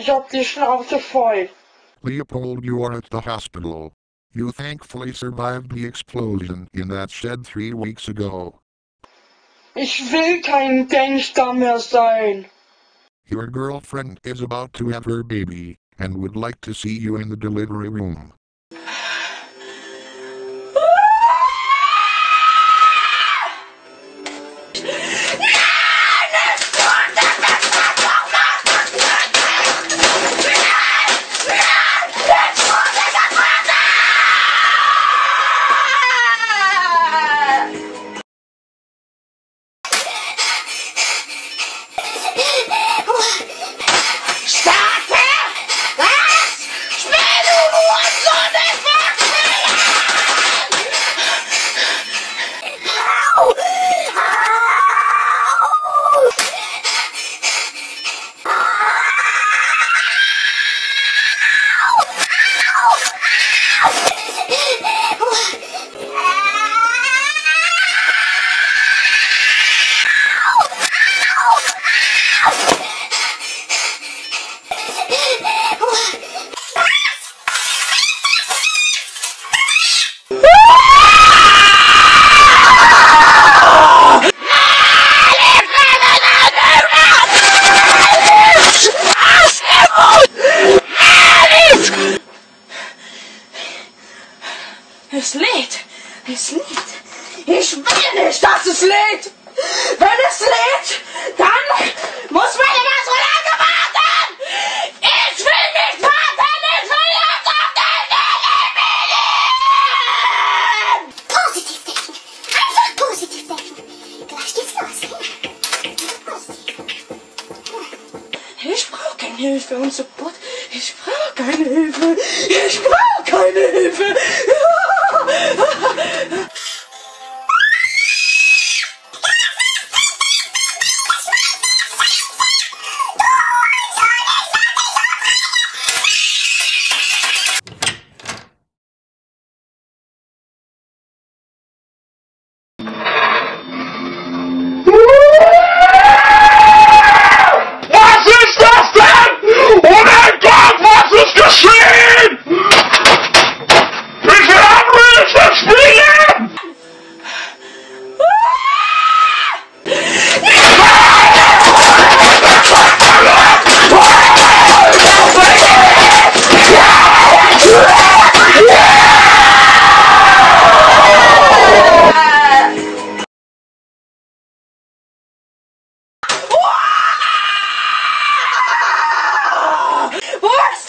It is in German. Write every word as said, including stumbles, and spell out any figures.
ich hab die Schnauze voll. Leopold, you are at the hospital. You thankfully survived the explosion in that shed three weeks ago. Ich will kein Gangster mehr sein. Your girlfriend is about to have her baby, and would like to see you in the delivery room. Es lädt! Es lädt! Ich will nicht, dass es lädt! Wenn es lädt, dann muss meine ganz so lange warten! Ich will nicht warten! Ich will jetzt auf den Delivery! Positiv denken! Einfach positiv denken! Gleich geht's los! Ich brauche keine Hilfe und Support. Ich brauche keine Hilfe. Ich brauche keine Hilfe. Wo ist